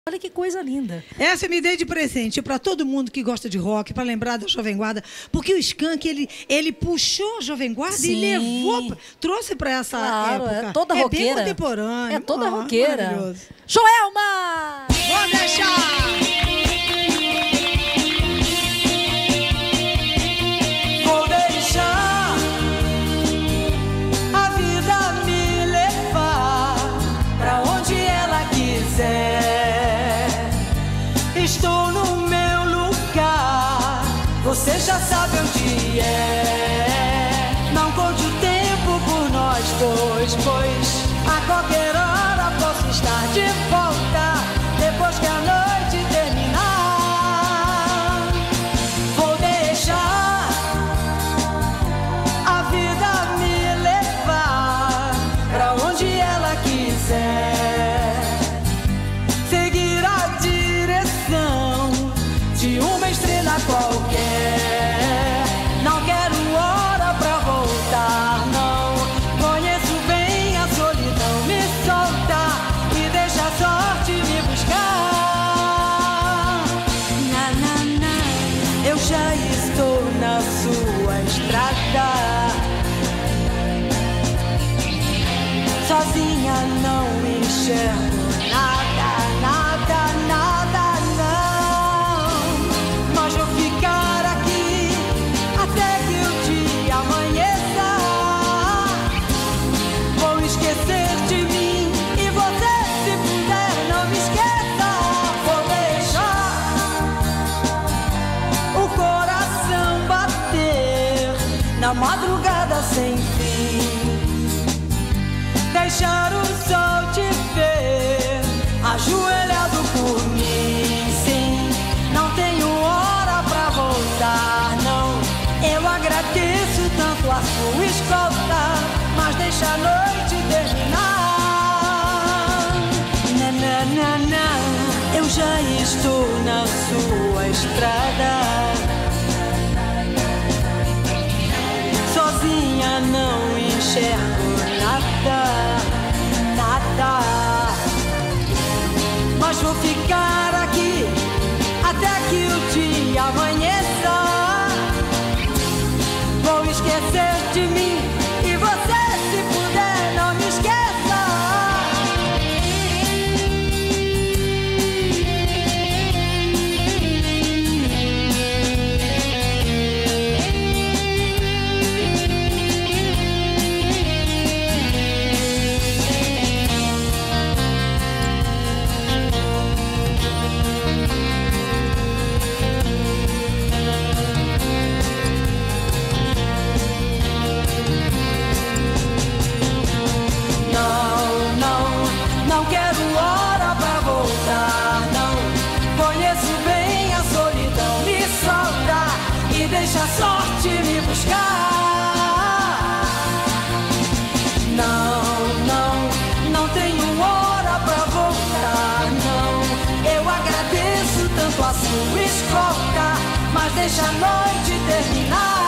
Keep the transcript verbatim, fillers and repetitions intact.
Olha que coisa linda. Essa eu me dei de presente para todo mundo que gosta de rock, para lembrar da Jovem Guarda, porque o Skank, ele, ele puxou a Jovem Guarda Sim. e levou, trouxe para essa claro, época. É toda roqueira. É bem contemporâneo. É toda oh, roqueira. Joelma! Vou deixar! Estou no meu lugar, você já sabe onde é. Não conte o tempo por nós dois, pois a qualquer hora posso estar de volta, depois que a noite terminar. Vou deixar a vida me levar pra onde ela quiser. De uma estrela qualquer. Não quero hora pra voltar, não. Conheço bem a solidão. Me solta e deixa a sorte me buscar. Na, na, na. Eu já estou na sua estrada. Sozinha não enxergo nada, nada, nada. Na madrugada sem fim, deixar o sol te ver, ajoelhado por mim. Sim, não tenho hora pra voltar, não. Eu agradeço tanto a sua escolta, mas deixa a noite terminar. Na, na, na, na. Eu já estou na sua estrada. Sozinha não enxergo nada, nada. Mas vou ficar aqui até que o dia amanheça. Vou esquecer de mim e você, se puder, não me esqueça. Deixa a sorte me buscar. Não, não, não tenho hora pra voltar, não. Eu agradeço tanto a sua escolta, mas deixa a noite terminar.